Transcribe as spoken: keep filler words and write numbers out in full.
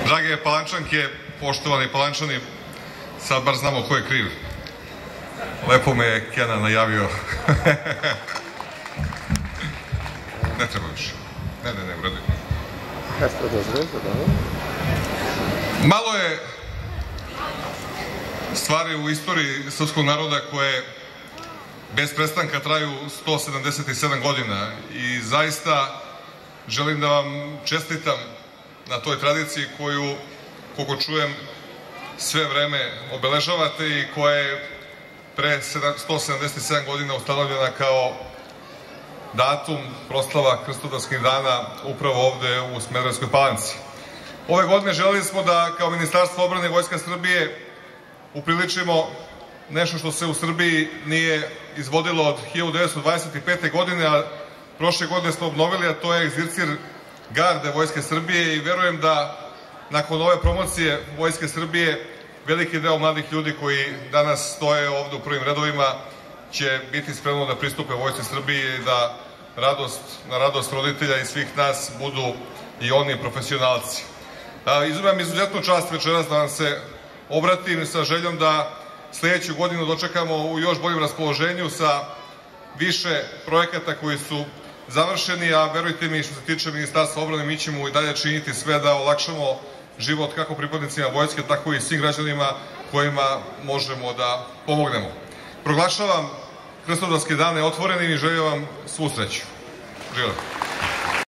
Drage Palančanke, poštovani Palančani, sad bar znamo ko je kriv. Lepo me je Kenan najavio. Ne treba više. Ne, ne, ne, uradim. Malo je stvari u istoriji srpskog naroda koje bez prestanka traju sto sedamdeset sedam godina i zaista želim da vam čestitam na toj tradiciji koju, koliko čujem, sve vreme obeležavate i koja je pre sto sedamdeset sedam godina ustanovljena kao datum proslava Krstodarskih dana upravo ovde u Smederevskoj Palanci. Ove godine želeli smo da kao Ministarstvo odbrane i Vojska Srbije upriličimo nešto što se u Srbiji nije izvodilo od hiljadu devetsto dvadeset pete. godine, a prošle godine smo obnovili, a to je egzircir garde Vojske Srbije i verujem da nakon ove promocije Vojske Srbije veliki deo mladih ljudi koji danas stoje ovde u prvim redovima će biti spremno da pristupe Vojsci Srbije i da radost, na radost roditelja i svih nas budu i oni profesionalci. Izumem izuzetnu čast večeras da vam se obratim sa željom da sledeću godinu dočekamo u još boljem raspoloženju sa više projekata koji su završeni, a verujte mi, što se tiče Ministarstva odbrane, mi ćemo i dalje činiti sve da olakšamo život kako pripadnicima vojske, tako i svim građanima kojima možemo da pomognemo. Proglašavam Krstodarske dane otvorenim i želim vam svu sreću. Živjeli.